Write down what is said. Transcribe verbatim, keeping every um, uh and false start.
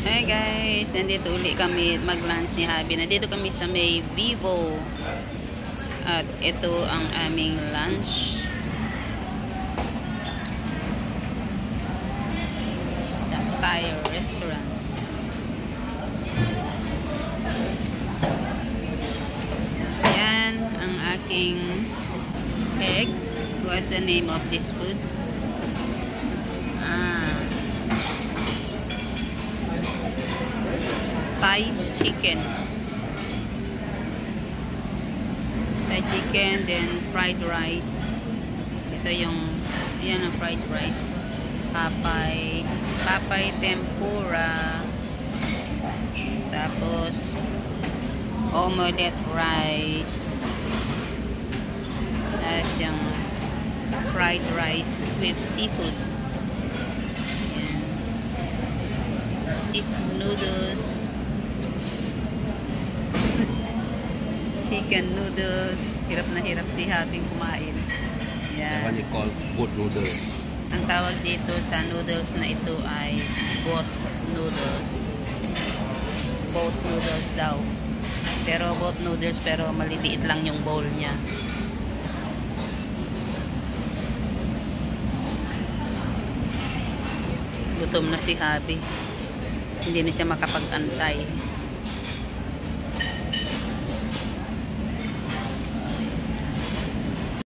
Hey guys, nandito uli kami mag-lunch ni hubby. Nandito kami sa may Vivo. At ito ang aming lunch. Sa Thai restaurant. Ayan ang aking egg. What's the name of this food? Ah. Thai chicken. Thai chicken, then fried rice. Ito yung, ayan ang fried rice. Papay, papay tempura. Tapos, omelette rice. Tapos yung fried rice with seafood. Ayan. Seafood noodles. Chicken noodles. Hirap na hirap si Hating kumain. Yan. What you call boat noodles. Ang tawag dito sa noodles na ito ay boat noodles. Boat noodles daw. Pero boat noodles pero maliliit lang yung bowl niya. Gutom na si hubby. Hindi na siya makapag-antay.